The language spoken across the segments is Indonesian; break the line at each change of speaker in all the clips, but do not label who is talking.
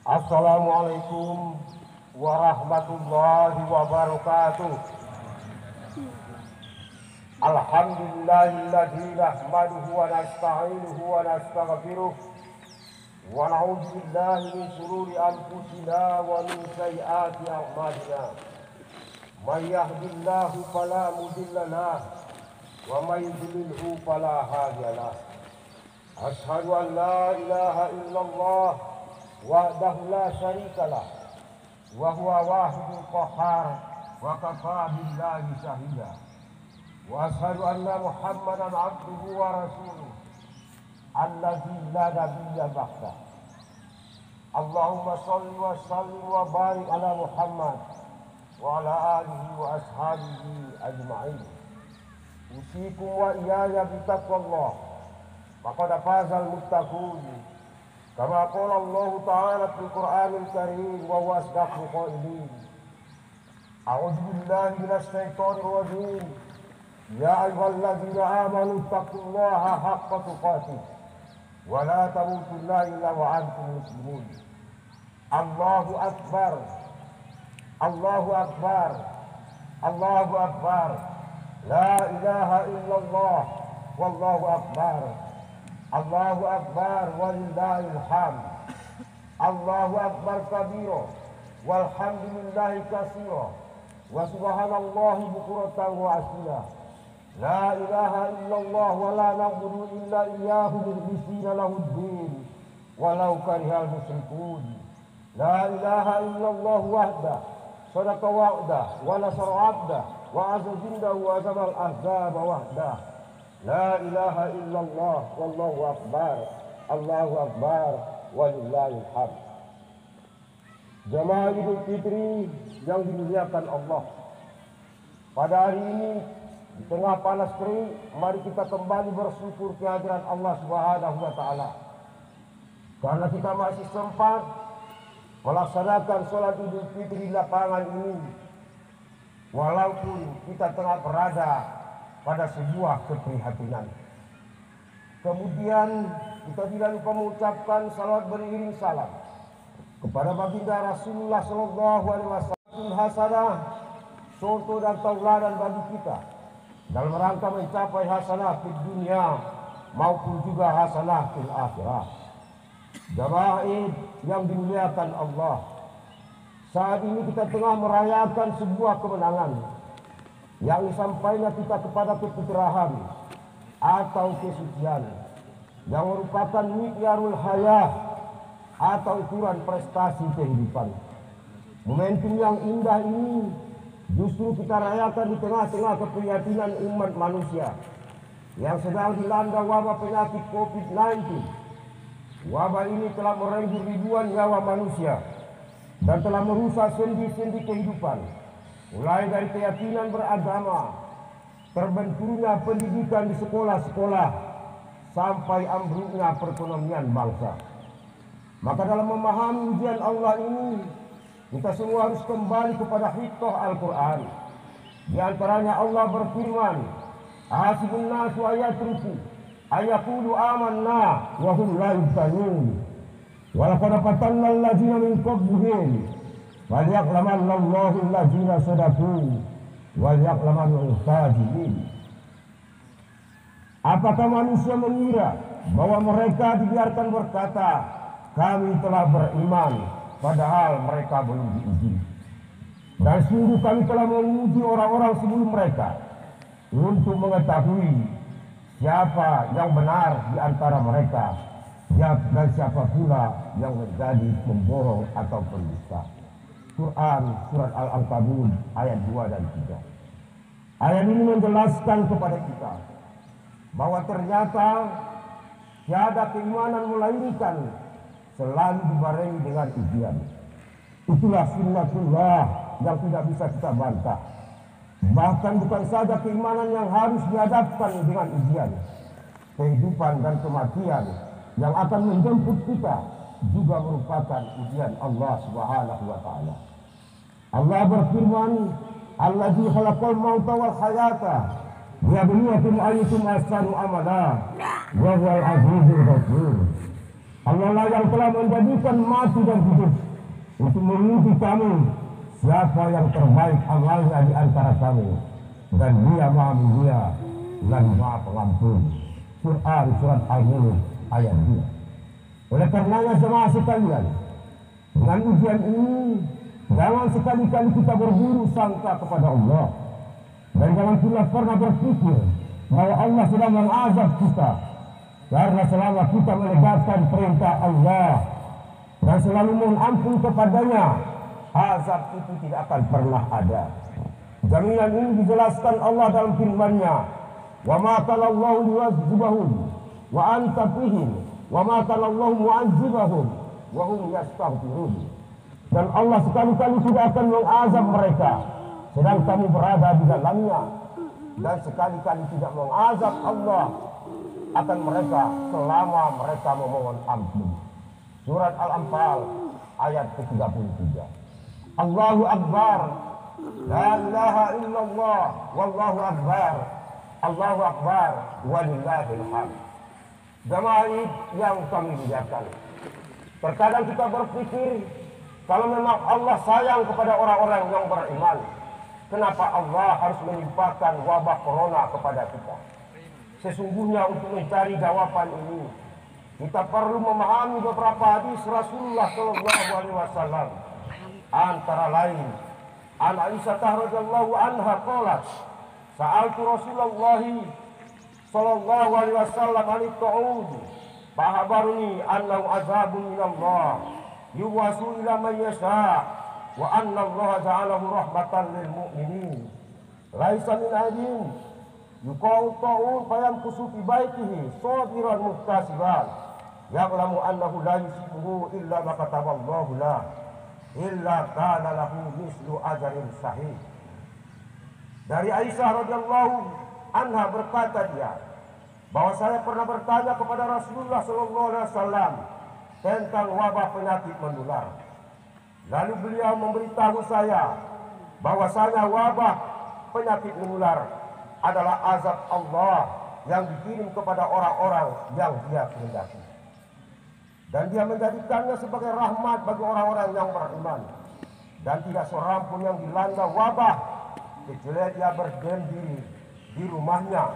Assalamualaikum warahmatullahi wabarakatuh. Alhamdulillahilladzi nahmaduhu wa nasta'inuhu wa nastaghfiruh wa na'udzu billahi min shururi anfusina wa min sayyiati a'malina. May yahdihillahu fala mudilla lahu wa may yudlilhu fala hadiya lahu. Asyhadu an la ilaha illallah wahdahu la syarika lah wa huwa wahidul qahhar wa kafa billahi shahida wa asyhadu anna Muhammadan abduhu wa rasuluh allazi la nabiyya ba'da. Allahumma shalli wa sallim wa barik ala Muhammad wa ala alihi wa ashabihi ajma'in. Usikum wa iyaya bitaqwallah faqad fazal muttaqun. Kama qala Allah Ta'ala fil Qur'anil Karim wa huwa asdaqul qailin. A'udzu billahi minasy syaithanir rajim. Ya ayyuhalladzina amanu taqullaha haqqa tuqatih wa la tamutunna illa wa antum muslimun. Allahu akbar. Allahu akbar. Allahu akbar. La ilaha illallah wallahu akbar. Allahu akbar walillahil hamd. Allahu akbar kabira walhamdulillahi katsira wa subhanallahi bukratan wa asila. La ilaha illallah wa la na'budu illa iyyahu mukhlisina lahuddin walau karihal musyrikun. La ilaha illallah wahda sadaqa wa'da wa nasara 'abda wa azza jindahu wa zamal ahzaba wahda. La ilaha illallah wallahu akbar. Allahu akbar walillahil hamd. Jamaah Idul Fitri yang dimuliakan Allah, pada hari ini di tengah panas terik, mari kita kembali bersyukur kehadiran Allah Subhanahu wa taala. Karena kita masih sempat melaksanakan sholat Idul Fitri di lapangan ini, walaupun kita tengah berada pada sebuah keprihatinan. Kemudian kita tidak lupa mengucapkan salawat beriring salam kepada baginda Rasulullah Sallallahu Alaihi Wasallam, hasanah, contoh dan tauladan bagi kita dalam rangka mencapai hasanah di dunia maupun juga hasanah di akhirat. Jamaah yang dimuliakan Allah, saat ini kita tengah merayakan sebuah kemenangan yang disampaikan kita kepada keputrahan atau kesucian yang merupakan mikyarul hayah atau ukuran prestasi kehidupan. Momentum yang indah ini justru kita rayakan di tengah-tengah keprihatinan umat manusia yang sedang dilanda wabah penyakit COVID-19. Wabah ini telah merenggut ribuan nyawa manusia dan telah merusak sendi-sendi kehidupan, mulai dari keyakinan beragama, terbenturnya pendidikan di sekolah-sekolah, sampai ambruknya perekonomian bangsa. Maka dalam memahami ujian Allah ini, kita semua harus kembali kepada hikmah Al-Quran. Di antaranya Allah berfirman, "Hasibun nasu ayatruku ayaqulu amanna wa hum la yuftanun. Wa laqad fatanna alladziina min qablihim waliya'lamanallahu alladziina sadaqu waliya'lamanal kaadzibin." Apakah manusia mengira bahwa mereka dibiarkan berkata, "Kami telah beriman," padahal mereka belum diuji? Dan sungguh kami telah menguji orang-orang sebelum mereka untuk mengetahui siapa yang benar di antara mereka dan siapa pula yang menjadi pemborong atau pendusta. Quran surat Al-Ankabut ayat 2 dan 3. Ayat ini menjelaskan kepada kita bahwa ternyata tiada keimanan melainkan selalu dibarengi dengan ujian. Itulah sunnatullah yang tidak bisa kita bantah. Bahkan bukan saja keimanan yang harus dihadapkan dengan ujian, kehidupan dan kematian yang akan menjemput kita juga merupakan ujian Allah Subhanahu wa taala. Allah berfirman, "Allazi khalaqal mauta wal hayata liyabluwakum ayyukum ahsanu amala wa huwal azizul ghafur."
Allah lah yang telah menjadikan mati dan hidup untuk menguji kami siapa yang terbaik amalnya di antara kami, dan Dia Maha Mulia dan Maha Pengampun. Quran surat Al-Mulk ayat 2. Oleh karenanya jemaah sekalian, dengan ujian ini jangan sekali-kali kita berburu sangka kepada Allah, dan jangan pula pernah berpikir bahwa Allah sedang mengazab kita, karena selama kita menegakkan perintah Allah dan selalu mohon ampun kepadanya, azab itu tidak akan pernah ada. Jaminan ini dijelaskan Allah dalam firman-Nya, wa ma kana Allahu liyu'adzibahum wa anta fihim wa ma kana Allahu mu'adzibahum wa hum yastaghfirun. Dan Allah sekali-kali tidak akan mengazab mereka sedang kamu berada di dalamnya, dan sekali-kali tidak mengazab Allah akan mereka selama mereka memohon ampun. Surat Al-Anfal ayat ke-33. Allahu Akbar, la ilaha illallah, wallahu akbar, Allahu Akbar, walillahil hamd. Jemaah yang kami muliakan, terkadang kita berpikir, kalau memang Allah sayang kepada orang-orang yang beriman, kenapa Allah harus menimpakan wabah corona kepada kita? Sesungguhnya untuk mencari jawaban ini, kita perlu memahami beberapa hadis Rasulullah Shallallahu Alaihi Wasallam. Antara lain, An Aisyah radhiyallahu anha qalat, sa'altu Rasulullah Shallallahu Alaihi Wasallam an ta'ud, fa'abarni annahu azabun min Allah yuwasu ila man yasha wa anna Allah ja'alahu rahmatan lil mu'minin. Laisa min adin yuqau ta'un fayamkusu fi baitihi sabiran muhtasiban ya'lamu annahu la yusibuhu illa ma kataballahu la illa kana lahu mislu ajrin sahih. Dari Aisyah radhiyallahu anha berkata dia, bahwa saya pernah bertanya kepada Rasulullah sallallahu alaihi wasallam tentang wabah penyakit menular. Lalu beliau memberitahu saya bahwasanya wabah penyakit menular adalah azab Allah yang dikirim kepada orang-orang yang Dia kehendaki, dan Dia menjadikannya sebagai rahmat bagi orang-orang yang beriman. Dan tidak seorang pun yang dilanda wabah kecuali dia berdiam diri di rumahnya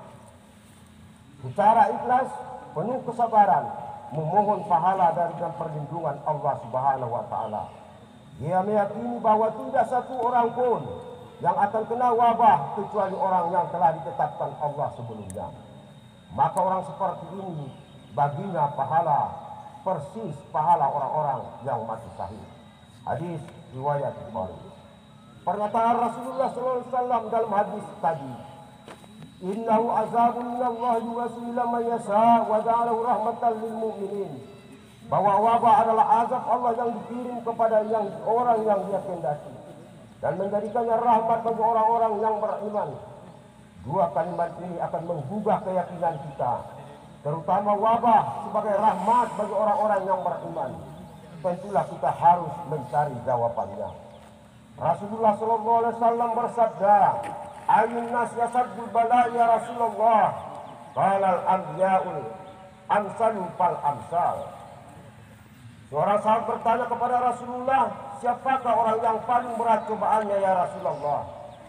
secara ikhlas, penuh kesabaran, memohon pahala dan perlindungan Allah Subhanahu wa taala. Dia meyakini bahwa tidak satu orang pun yang akan kena wabah kecuali orang yang telah ditetapkan Allah sebelumnya. Maka orang seperti ini baginya pahala persis pahala orang-orang yang mati syahid. Hadis riwayat Bukhari. Pernyataan Rasulullah SAW dalam hadis tadi, innahu azabun minallahi yuwasila man yasha wa ja'alahu rahmatan lil mu'minin, bahwa wabah adalah azab Allah yang dikirim kepada orang yang Dia kehendaki dan menjadikannya rahmat bagi orang-orang yang beriman. Dua kalimat ini akan menggugah keyakinan kita, terutama wabah sebagai rahmat bagi orang-orang yang beriman. Tentulah kita harus mencari jawabannya. Rasulullah SAW bersabda, ayun nas yasaddul bala ya Rasulullah, qalal anbiya'ul amsalu fal amsal. Seorang sahabat bertanya kepada Rasulullah, siapakah orang yang paling berat cobaannya ya Rasulullah?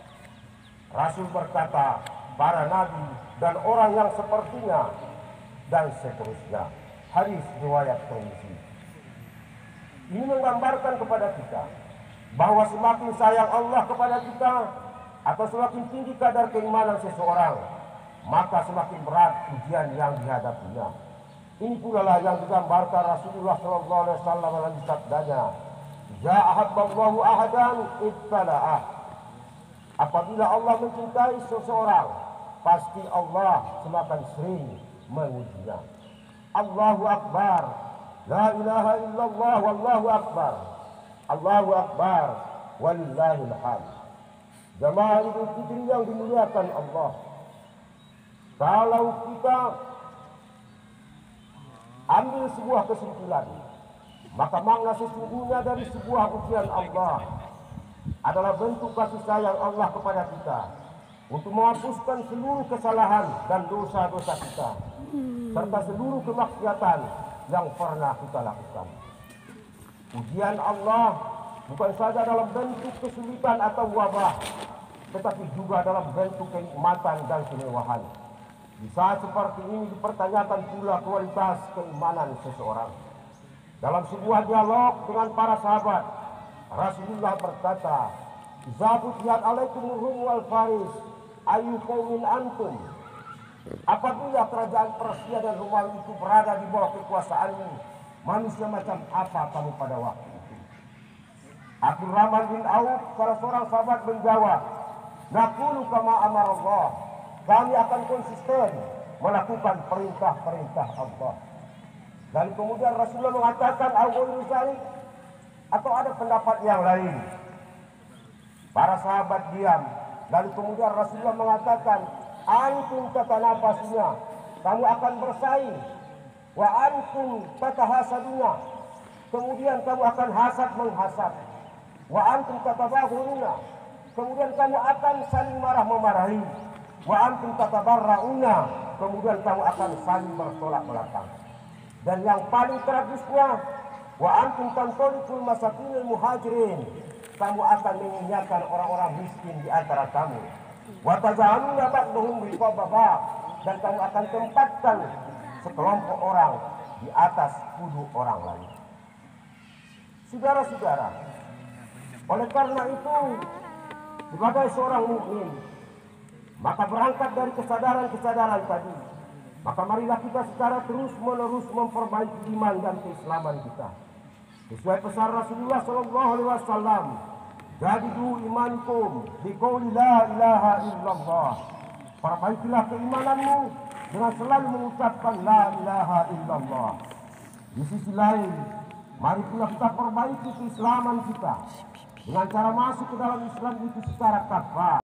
Rasul berkata, para nabi dan orang yang sepertinya, dan seterusnya. Hadis riwayat Tirmidzi. Ini menggambarkan kepada kita bahwa semakin sayang Allah kepada kita atau semakin tinggi kadar keimanan seseorang, maka semakin berat ujian yang dihadapinya. Ini pula lah yang digambarkan Rasulullah SAW dalam sabdanya, "Ja ahabballahu ahadan ibtala'ah." Apabila Allah mencintai seseorang, pasti Allah semakin sering mengujinya. Allahu Akbar, la ilaha illallah, wallahu akbar, Allahu Akbar, walillahil hamd. Jemaah Idul Fitri yang dimuliakan Allah, kalau kita ambil sebuah kesimpulan, maka makna sesungguhnya dari sebuah ujian Allah adalah bentuk kasih sayang Allah kepada kita untuk menghapuskan seluruh kesalahan dan dosa-dosa kita serta seluruh kemaksiatan
yang pernah kita lakukan. Ujian Allah bukan saja dalam bentuk kesulitan atau wabah, tetapi juga dalam bentuk kenikmatan dan kemewahan. Di saat seperti ini dipertanyakan pula kualitas keimanan seseorang. Dalam sebuah dialog dengan para sahabat, Rasulullah berkata, "Idza futiyat alaikumur Rum wal Faris, ayu qaumin antum?" Apabila kerajaan Persia dan Romawi itu berada di bawah kekuasaanmu, manusia macam apa kamu pada waktu itu? Abdurrahman bin Auf, salah seorang sahabat, menjawab, "Naqulu kama amar Allah." Kami akan konsisten melakukan perintah-perintah Allah. Dan kemudian Rasulullah mengatakan, atau ada pendapat yang lain. Para sahabat diam. Lalu kemudian Rasulullah mengatakan, antum tatanafasuna, kamu akan bersaing. Wa antum tatahasaduna, kemudian kamu akan hasad menghasad. Wa antum tatabahuruna, kemudian kamu akan saling marah-memarahi. Wa antum tatabarrauna, kemudian kamu akan saling bertolak belakang. Dan yang paling tragisnya, wa antum tantolikul masakinil muhajirin, kamu akan mengingatkan orang-orang miskin di antara kamu. Wa tajaluna ba'dhum biqababa, dan kamu akan tempatkan sekelompok orang di atas punduk orang lain. Saudara-saudara, oleh karena itu, sebagai seorang mukmin, maka berangkat dari kesadaran-kesadaran tadi, maka marilah kita secara terus-menerus memperbaiki iman dan keislaman kita. Sesuai pesan Rasulullah SAW, jadidu imankum biqauli la ilaha illallah. Perbaikilah keimananmu dengan selalu mengucapkan la ilaha illallah. Di sisi lain, mari pula kita perbaiki keislaman kita dengan cara masuk ke dalam Islam itu secara kafah.